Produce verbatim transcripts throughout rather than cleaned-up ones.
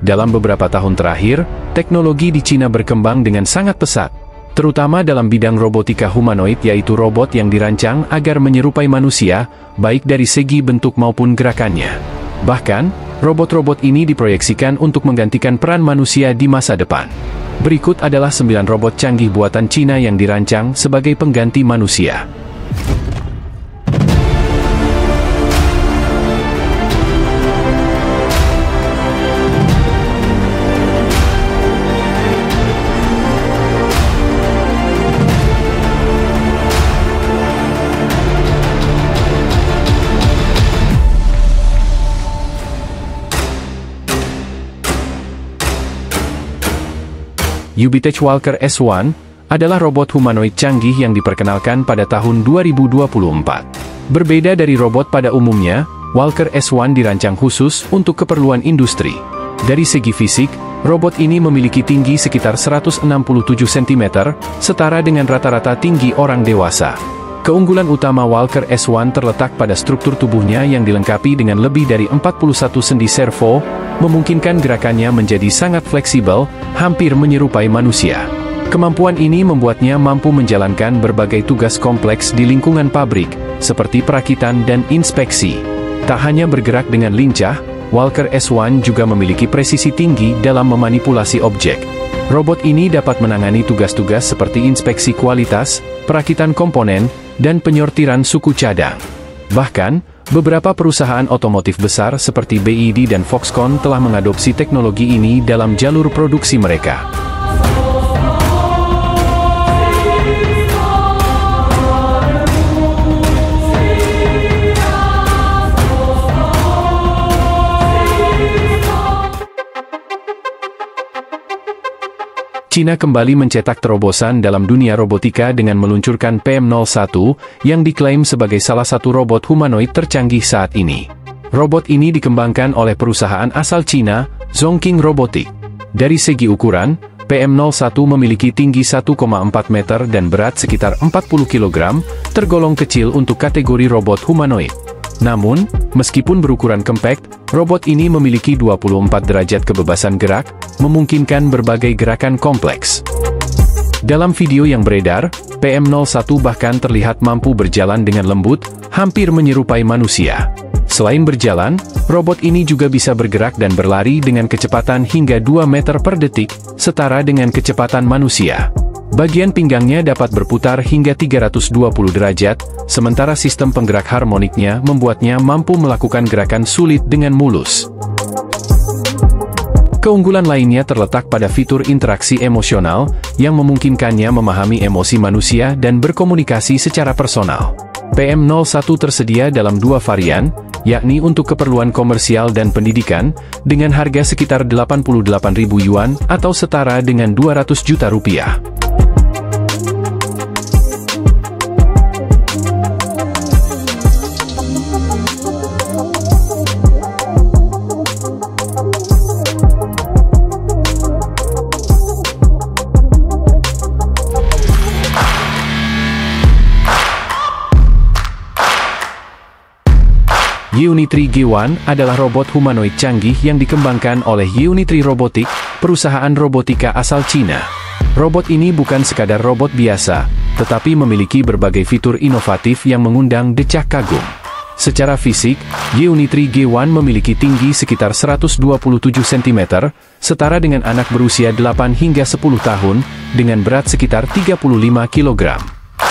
Dalam beberapa tahun terakhir, teknologi di Cina berkembang dengan sangat pesat, terutama dalam bidang robotika humanoid, yaitu robot yang dirancang agar menyerupai manusia, baik dari segi bentuk maupun gerakannya. Bahkan, robot-robot ini diproyeksikan untuk menggantikan peran manusia di masa depan. Berikut adalah sembilan robot canggih buatan Cina yang dirancang sebagai pengganti manusia. Ubtech Walker S satu adalah robot humanoid canggih yang diperkenalkan pada tahun dua ribu dua puluh empat. Berbeda dari robot pada umumnya, Walker S satu dirancang khusus untuk keperluan industri. Dari segi fisik, robot ini memiliki tinggi sekitar seratus enam puluh tujuh sentimeter, setara dengan rata-rata tinggi orang dewasa. Keunggulan utama Walker S satu terletak pada struktur tubuhnya yang dilengkapi dengan lebih dari empat puluh satu sendi servo, memungkinkan gerakannya menjadi sangat fleksibel, hampir menyerupai manusia. Kemampuan ini membuatnya mampu menjalankan berbagai tugas kompleks di lingkungan pabrik, seperti perakitan dan inspeksi. Tak hanya bergerak dengan lincah, Walker S satu juga memiliki presisi tinggi dalam memanipulasi objek. Robot ini dapat menangani tugas-tugas seperti inspeksi kualitas, perakitan komponen, dan penyortiran suku cadang. Bahkan, beberapa perusahaan otomotif besar seperti B Y D dan Foxconn telah mengadopsi teknologi ini dalam jalur produksi mereka. Cina kembali mencetak terobosan dalam dunia robotika dengan meluncurkan P M nol satu, yang diklaim sebagai salah satu robot humanoid tercanggih saat ini. Robot ini dikembangkan oleh perusahaan asal Cina, Zhongqing Robotics. Dari segi ukuran, P M nol satu memiliki tinggi satu koma empat meter dan berat sekitar empat puluh kilogram, tergolong kecil untuk kategori robot humanoid. Namun, meskipun berukuran compact, robot ini memiliki dua puluh empat derajat kebebasan gerak, memungkinkan berbagai gerakan kompleks. Dalam video yang beredar, P M nol satu bahkan terlihat mampu berjalan dengan lembut, hampir menyerupai manusia. Selain berjalan, robot ini juga bisa bergerak dan berlari dengan kecepatan hingga dua meter per detik, setara dengan kecepatan manusia. Bagian pinggangnya dapat berputar hingga tiga ratus dua puluh derajat, sementara sistem penggerak harmoniknya membuatnya mampu melakukan gerakan sulit dengan mulus. Keunggulan lainnya terletak pada fitur interaksi emosional, yang memungkinkannya memahami emosi manusia dan berkomunikasi secara personal. P M nol satu tersedia dalam dua varian, yakni untuk keperluan komersial dan pendidikan, dengan harga sekitar delapan puluh delapan ribu yuan atau setara dengan dua ratus juta rupiah. Unitree G satu adalah robot humanoid canggih yang dikembangkan oleh Unitree Robotics, perusahaan robotika asal Cina. Robot ini bukan sekadar robot biasa, tetapi memiliki berbagai fitur inovatif yang mengundang decak kagum. Secara fisik, Unitree G satu memiliki tinggi sekitar seratus dua puluh tujuh sentimeter, setara dengan anak berusia delapan hingga sepuluh tahun, dengan berat sekitar tiga puluh lima kilogram.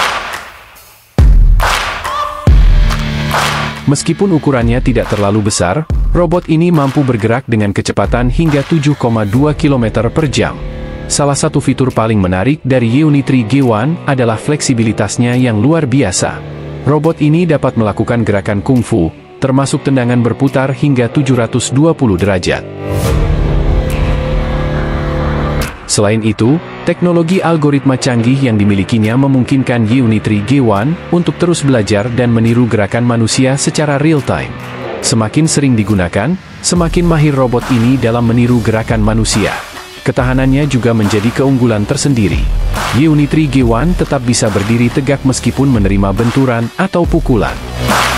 Meskipun ukurannya tidak terlalu besar, robot ini mampu bergerak dengan kecepatan hingga tujuh koma dua kilometer per jam. Salah satu fitur paling menarik dari Unitree G satu adalah fleksibilitasnya yang luar biasa. Robot ini dapat melakukan gerakan kungfu, termasuk tendangan berputar hingga tujuh ratus dua puluh derajat. Selain itu, teknologi algoritma canggih yang dimilikinya memungkinkan Unitree G satu untuk terus belajar dan meniru gerakan manusia secara real-time. Semakin sering digunakan, semakin mahir robot ini dalam meniru gerakan manusia. Ketahanannya juga menjadi keunggulan tersendiri. Unitree G satu tetap bisa berdiri tegak meskipun menerima benturan atau pukulan.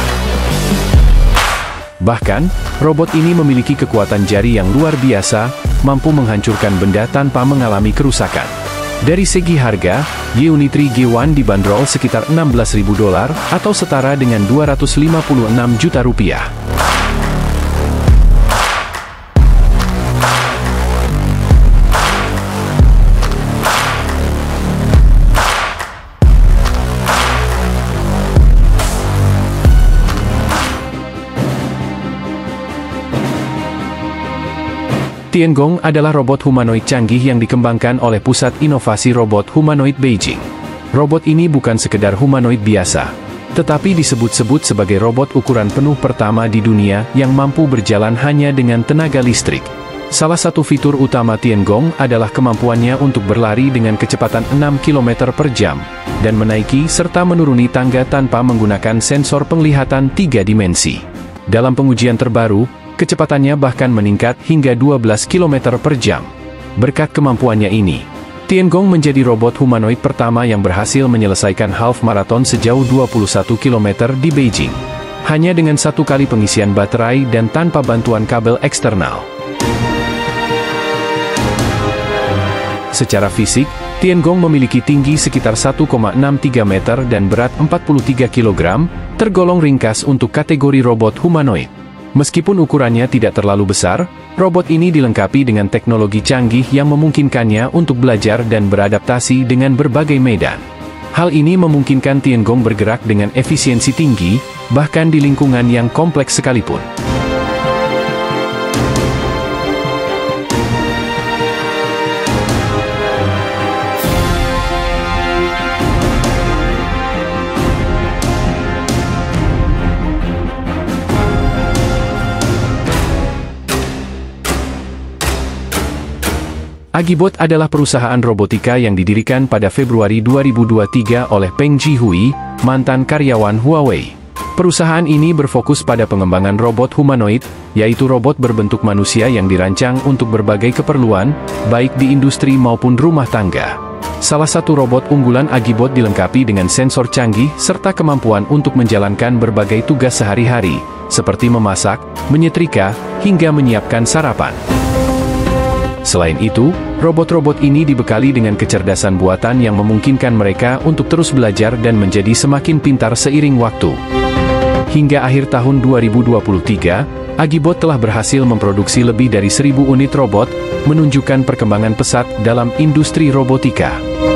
Bahkan, robot ini memiliki kekuatan jari yang luar biasa, mampu menghancurkan benda tanpa mengalami kerusakan. Dari segi harga, Geometry G satu dibanderol sekitar enam belas ribu dolar atau setara dengan dua ratus lima puluh enam juta rupiah. Tiangong adalah robot humanoid canggih yang dikembangkan oleh Pusat Inovasi Robot Humanoid Beijing. Robot ini bukan sekedar humanoid biasa, tetapi disebut-sebut sebagai robot ukuran penuh pertama di dunia yang mampu berjalan hanya dengan tenaga listrik. Salah satu fitur utama Tiangong adalah kemampuannya untuk berlari dengan kecepatan enam kilometer per jam, dan menaiki serta menuruni tangga tanpa menggunakan sensor penglihatan tiga dimensi. Dalam pengujian terbaru, kecepatannya bahkan meningkat hingga dua belas kilometer per jam. Berkat kemampuannya ini, Tiangong menjadi robot humanoid pertama yang berhasil menyelesaikan half marathon sejauh dua puluh satu kilometer di Beijing, hanya dengan satu kali pengisian baterai dan tanpa bantuan kabel eksternal. Secara fisik, Tiangong memiliki tinggi sekitar satu koma enam tiga meter dan berat empat puluh tiga kilogram, tergolong ringkas untuk kategori robot humanoid. Meskipun ukurannya tidak terlalu besar, robot ini dilengkapi dengan teknologi canggih yang memungkinkannya untuk belajar dan beradaptasi dengan berbagai medan. Hal ini memungkinkan Tiangong bergerak dengan efisiensi tinggi, bahkan di lingkungan yang kompleks sekalipun. Agibot adalah perusahaan robotika yang didirikan pada Februari dua ribu dua puluh tiga oleh Peng Jihui, mantan karyawan Huawei. Perusahaan ini berfokus pada pengembangan robot humanoid, yaitu robot berbentuk manusia yang dirancang untuk berbagai keperluan, baik di industri maupun rumah tangga. Salah satu robot unggulan Agibot dilengkapi dengan sensor canggih serta kemampuan untuk menjalankan berbagai tugas sehari-hari, seperti memasak, menyetrika, hingga menyiapkan sarapan. Selain itu, robot-robot ini dibekali dengan kecerdasan buatan yang memungkinkan mereka untuk terus belajar dan menjadi semakin pintar seiring waktu. Hingga akhir tahun dua ribu dua puluh tiga, Agibot telah berhasil memproduksi lebih dari seribu unit robot, menunjukkan perkembangan pesat dalam industri robotika.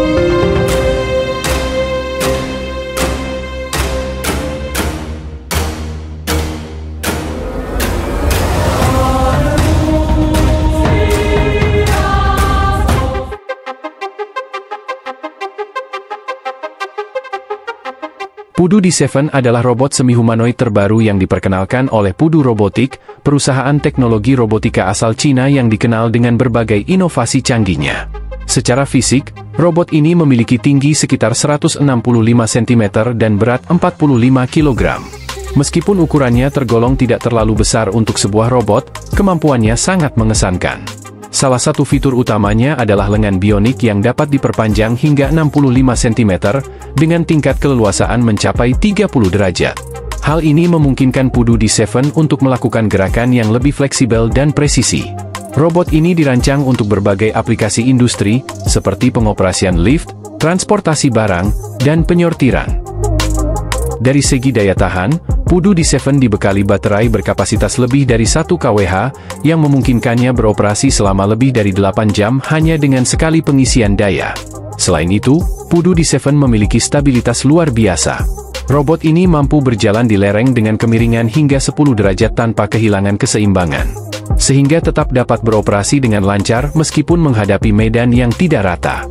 Pudu D tujuh adalah robot semi-humanoid terbaru yang diperkenalkan oleh Pudu Robotik, perusahaan teknologi robotika asal Cina yang dikenal dengan berbagai inovasi canggihnya. Secara fisik, robot ini memiliki tinggi sekitar seratus enam puluh lima sentimeter dan berat empat puluh lima kilogram. Meskipun ukurannya tergolong tidak terlalu besar untuk sebuah robot, kemampuannya sangat mengesankan. Salah satu fitur utamanya adalah lengan bionik yang dapat diperpanjang hingga enam puluh lima sentimeter, dengan tingkat keleluasaan mencapai tiga puluh derajat. Hal ini memungkinkan Pudu D tujuh untuk melakukan gerakan yang lebih fleksibel dan presisi. Robot ini dirancang untuk berbagai aplikasi industri, seperti pengoperasian lift, transportasi barang, dan penyortiran. Dari segi daya tahan, Pudu D tujuh dibekali baterai berkapasitas lebih dari satu kilowatt, yang memungkinkannya beroperasi selama lebih dari delapan jam hanya dengan sekali pengisian daya. Selain itu, Pudu D tujuh memiliki stabilitas luar biasa. Robot ini mampu berjalan di lereng dengan kemiringan hingga sepuluh derajat tanpa kehilangan keseimbangan, sehingga tetap dapat beroperasi dengan lancar meskipun menghadapi medan yang tidak rata.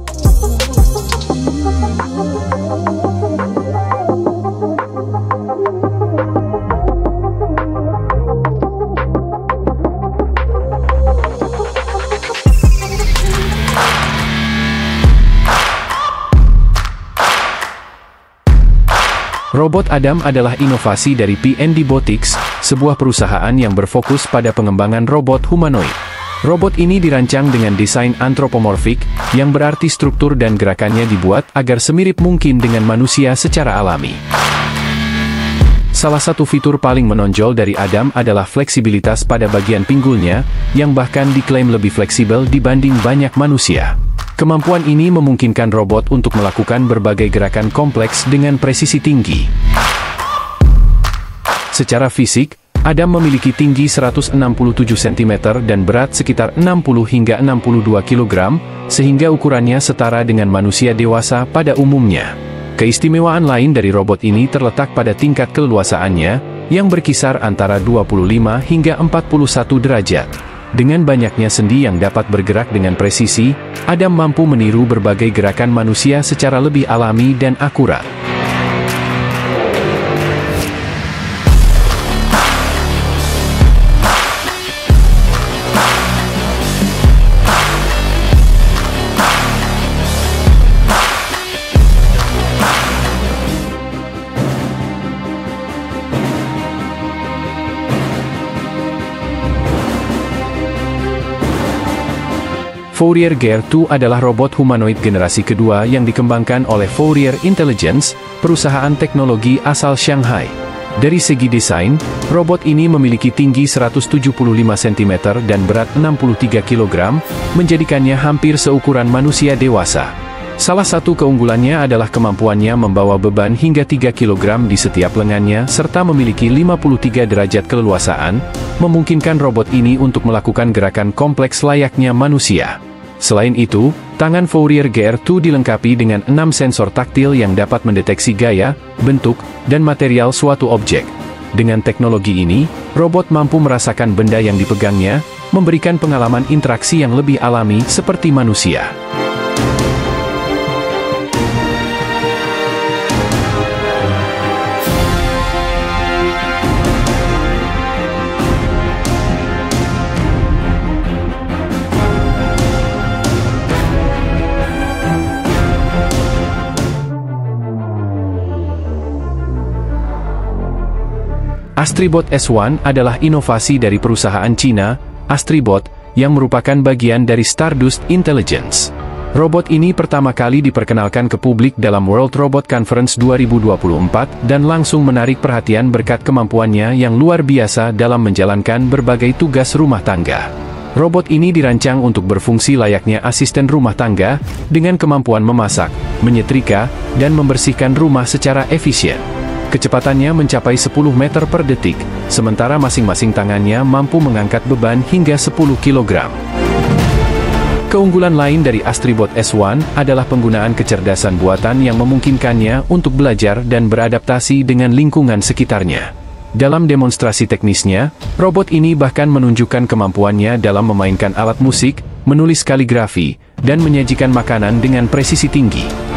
Robot Adam adalah inovasi dari P N D Botics, sebuah perusahaan yang berfokus pada pengembangan robot humanoid. Robot ini dirancang dengan desain antropomorfik, yang berarti struktur dan gerakannya dibuat agar semirip mungkin dengan manusia secara alami. Salah satu fitur paling menonjol dari Adam adalah fleksibilitas pada bagian pinggulnya, yang bahkan diklaim lebih fleksibel dibanding banyak manusia. Kemampuan ini memungkinkan robot untuk melakukan berbagai gerakan kompleks dengan presisi tinggi. Secara fisik, Adam memiliki tinggi seratus enam puluh tujuh sentimeter dan berat sekitar enam puluh hingga enam puluh dua kilogram, sehingga ukurannya setara dengan manusia dewasa pada umumnya. Keistimewaan lain dari robot ini terletak pada tingkat keleluasaannya, yang berkisar antara dua puluh lima hingga empat puluh satu derajat. Dengan banyaknya sendi yang dapat bergerak dengan presisi, Adam mampu meniru berbagai gerakan manusia secara lebih alami dan akurat. Fourier Gear dua adalah robot humanoid generasi kedua yang dikembangkan oleh Fourier Intelligence, perusahaan teknologi asal Shanghai. Dari segi desain, robot ini memiliki tinggi seratus tujuh puluh lima sentimeter dan berat enam puluh tiga kilogram, menjadikannya hampir seukuran manusia dewasa. Salah satu keunggulannya adalah kemampuannya membawa beban hingga tiga kilogram di setiap lengannya serta memiliki lima puluh tiga derajat keleluasaan, memungkinkan robot ini untuk melakukan gerakan kompleks layaknya manusia. Selain itu, tangan Fourier Gear dua dilengkapi dengan enam sensor taktil yang dapat mendeteksi gaya, bentuk, dan material suatu objek. Dengan teknologi ini, robot mampu merasakan benda yang dipegangnya, memberikan pengalaman interaksi yang lebih alami seperti manusia. Astribot S satu adalah inovasi dari perusahaan Cina, Astribot, yang merupakan bagian dari Stardust Intelligence. Robot ini pertama kali diperkenalkan ke publik dalam World Robot Conference dua ribu dua puluh empat dan langsung menarik perhatian berkat kemampuannya yang luar biasa dalam menjalankan berbagai tugas rumah tangga. Robot ini dirancang untuk berfungsi layaknya asisten rumah tangga, dengan kemampuan memasak, menyetrika, dan membersihkan rumah secara efisien. Kecepatannya mencapai sepuluh meter per detik, sementara masing-masing tangannya mampu mengangkat beban hingga sepuluh kilogram. Keunggulan lain dari Astribot S satu adalah penggunaan kecerdasan buatan yang memungkinkannya untuk belajar dan beradaptasi dengan lingkungan sekitarnya. Dalam demonstrasi teknisnya, robot ini bahkan menunjukkan kemampuannya dalam memainkan alat musik, menulis kaligrafi, dan menyajikan makanan dengan presisi tinggi.